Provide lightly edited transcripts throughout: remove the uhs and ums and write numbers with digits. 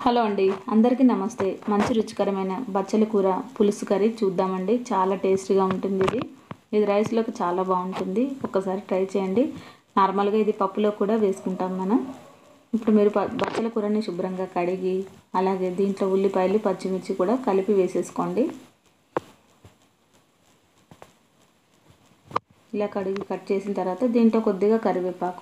Hello అండి, అందరికీ నమస్తే. మంచి రుచికరమైన బచ్చలి కూర పులుసు కర్రీ చూద్దామండి. చాలా టేస్టీగా ఉంటుంది. ఇది రైస్లోకి చాలా బాగుంటుంది. ఒక్కసారి ట్రై చేయండి. నార్మల్గా ఇది పప్పులో కూడా వేసుకుంటాం మనం. ఇప్పుడు మీరు బచ్చల కూరని శుభ్రంగా కడిగి అలాగే దీంట్లో ఉల్లిపాయలు పచ్చిమిర్చి కూడా కలిపి వేసేసుకోండి. ఇలా కడిగి కట్ చేసిన తర్వాత దీంట్లో కొద్దిగా కరివేపాకు,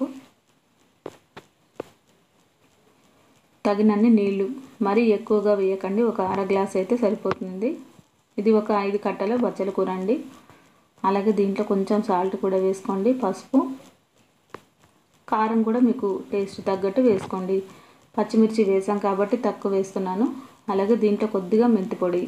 తగినన్ని నీళ్లు, మరీ ఎక్కువగా వేయకండి. ఒక అర గ్లాస్ అయితే సరిపోతుంది. ఇది ఒక 5 కట్టల బచ్చల కూర అండి. అలాగే దీంట్లో కొంచెం సాల్ట్ కూడా వేసుకోండి. పసుపు, కారం కూడా మీకు టేస్ట్ తగ్గట్టు వేసుకోండి. పచ్చిమిర్చి వేసాం కాబట్టి తక్కువ వేస్తున్నాను. అలాగే దీంట్లో కొద్దిగా మెంతి పొడి,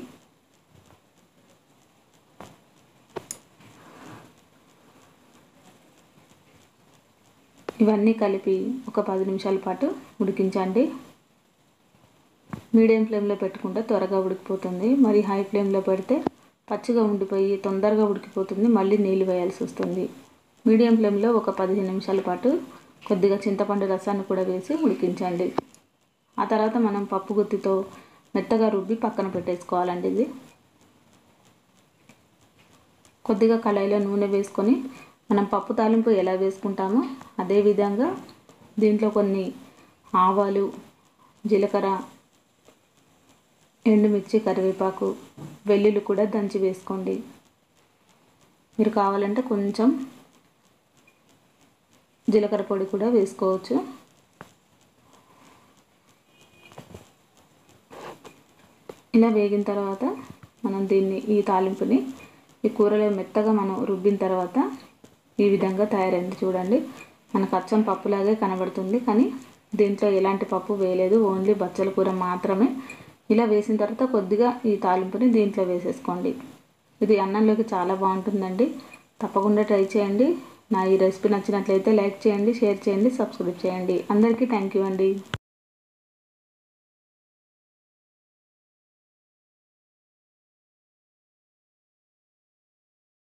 ఇవన్నీ కలిపి ఒక 10 నిమిషాల పాటు ఉడికించండి. మీడియం ఫ్లేమ్లో పెట్టుకుంటే త్వరగా ఉడికిపోతుంది. మరి హై ఫ్లేమ్లో పెడితే పచ్చిగా ఉండిపోయి తొందరగా ఉడికిపోతుంది. మళ్ళీ నీళ్ళు వేయాల్సి వస్తుంది. మీడియం ఫ్లేమ్లో ఒక 15 నిమిషాల పాటు కొద్దిగా చింతపండు రసాన్ని కూడా వేసి ఉడికించండి. ఆ తర్వాత మనం పప్పు గుత్తితో మెత్తగా రుబ్బి పక్కన పెట్టేసుకోవాలండి. ఇది కొద్దిగా కళాయిలో నూనె వేసుకొని మనం పప్పు తాలింపు ఎలా వేసుకుంటామో అదేవిధంగా దీంట్లో కొన్ని ఆవాలు, జీలకర్ర, ఎండుమిర్చి, కరివేపాకు, వెల్లుల్లి కూడా దంచి వేసుకోండి. మీరు కావాలంటే కొంచెం జీలకర్ర పొడి కూడా వేసుకోవచ్చు. ఇలా వేగిన తర్వాత మనం ఈ తాలింపుని ఈ కూరలో మెత్తగా మనం రుబ్బిన తర్వాత ఈ విధంగా తయారైంది. చూడండి, మనకు అచ్చం పప్పులాగే కనబడుతుంది. కానీ దీంట్లో ఎలాంటి పప్పు వేయలేదు, ఓన్లీ బచ్చల కూర మాత్రమే. ఇలా వేసిన తర్వాత కొద్దిగా ఈ తాలింపుని దీంట్లో వేసేసుకోండి. ఇది అన్నంలోకి చాలా బాగుంటుందండి. తప్పకుండా ట్రై చేయండి. నా ఈ రెసిపీ నచ్చినట్లయితే లైక్ చేయండి, షేర్ చేయండి, సబ్స్క్రైబ్ చేయండి. అందరికీ థ్యాంక్ యూ అండి.